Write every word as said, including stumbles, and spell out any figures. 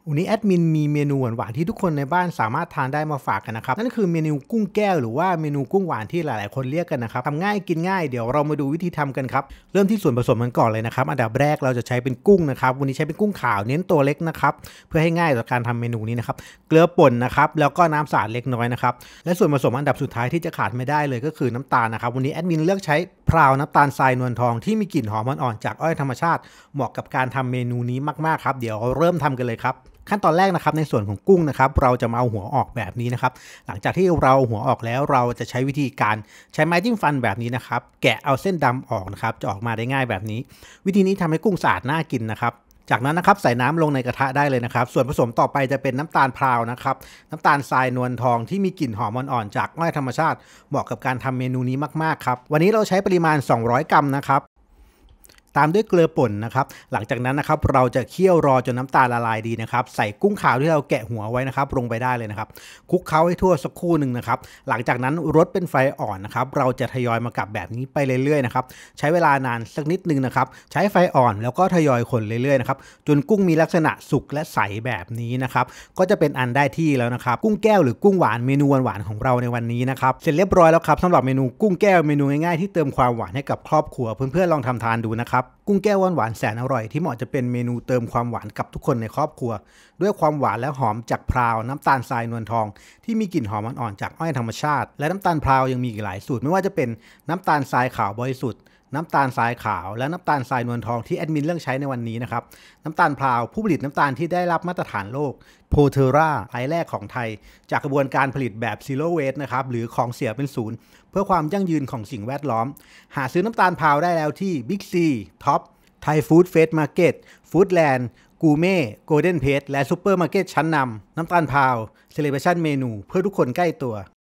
วันนี้แอดมินมีเมนูหวานๆที่ทุกคนในบ้านสามารถทานได้มาฝากกันนะครับนั่นคือเมนูกุ้งแก้วหรือว่าเมนูกุ้งหวานที่หลายๆคนเรียกกันนะครับทำง่ายกินง่ายเดี๋ยวเรามาดูวิธีทำกันครับเริ่มที่ส่วนผสมกันก่อนเลยนะครับอันดับแรกเราจะใช้เป็นกุ้งนะครับวันนี้ใช้เป็นกุ้งขาวเน้นตัวเล็กนะครับเพื่อให้ง่ายต่อการทำเมนูนี้นะครับเกลือป่นนะครับแล้วก็น้ำสาดเล็กน้อยนะครับและส่วนผสมอันดับสุดท้ายที่จะขาดไม่ได้เลยก็คือน้ำตาลนะครับวันนี้แอดมินเลือกใช้พราวน้ำตาลทรายนวลทองที่มีกลิ่นหอมอ่อนๆจากอ้อยธรรมชาติเหมาะกับการทำเมนูนี้มากๆครับเดี๋ยวเริ่มทำกันเลยครับขั้นตอนแรกนะครับในส่วนของกุ้งนะครับเราจะมาเอาหัวออกแบบนี้นะครับหลังจากที่เราหัวออกแล้วเราจะใช้วิธีการใช้ไม้จิ้มฟันแบบนี้นะครับแกะเอาเส้นดำออกนะครับจะออกมาได้ง่ายแบบนี้วิธีนี้ทำให้กุ้งสะอาดน่ากินนะครับจากนั้นนะครับใส่น้ำลงในกระทะได้เลยนะครับส่วนผสมต่อไปจะเป็นน้ำตาลพราวนะครับน้ำตาลทรายนวลทองที่มีกลิ่นหอมอ่อนๆจากอ้อยธรรมชาติเหมาะกับการทำเมนูนี้มากๆครับวันนี้เราใช้ปริมาณสองร้อยกรัมนะครับตามด้วยเกลือป่นนะครับหลังจากนั้นนะครับเราจะเคี่ยวรอจนน้ำตาลละลายดีนะครับใส่กุ้งขาวที่เราแกะหัวไว้นะครับลงไปได้เลยนะครับคลุกเคล้าให้ทั่วสักครู่หนึ่งนะครับหลังจากนั้นรสเป็นไฟอ่อนนะครับเราจะทยอยมากลับแบบนี้ไปเรื่อยๆนะครับใช้เวลานานสักนิดนึงนะครับใช้ไฟอ่อนแล้วก็ทยอยคนเรื่อยๆนะครับจนกุ้งมีลักษณะสุกและใสแบบนี้นะครับก็จะเป็นอันได้ที่แล้วนะครับกุ้งแก้วหรือกุ้งหวานเมนูหวานๆของเราในวันนี้นะครับเสร็จเรียบร้อยแล้วครับสำหรับเมนูกุ้งแก้วเมนูง่ายๆที่เติมความหวานให้กับครอบครัวเพื่อนๆลองทำทานดูนะครับกุ้งแก้วหวานๆแสนอร่อยที่เหมาะจะเป็นเมนูเติมความหวานกับทุกคนในครอบครัวด้วยความหวานและหอมจากพราวน้ำตาลทรายนวลทองที่มีกลิ่นหอมอ่อนๆจากอ้อยธรรมชาติและน้ำตาลพราวยังมีอีกหลายสูตรไม่ว่าจะเป็นน้ำตาลทรายขาวบริสุทธิ์น้ำตาลทรายขาวและน้ำตาลทรายนวลทองที่แอดมินเลือกใช้ในวันนี้นะครับน้ำตาลพราวผู้ผลิตน้ำตาลที่ได้รับมาตรฐานโลกโพเทอร่ารายแรกของไทยจากกระบวนการผลิตแบบ Zero Waste นะครับหรือของเสียเป็นศูนย์เพื่อความยั่งยืนของสิ่งแวดล้อมหาซื้อน้ำตาลพราวได้แล้วที่ Big C Top ไทยฟู้ดเฟสมาร์เก็ตฟู้ดแลนด์กูเม่โกลเด้นเพจและซูเปอร์มาร์เก็ตชั้นนำน้ำตาลพราวเซเลบเรชั่นเมนูเพื่อทุกคนใกล้ตัว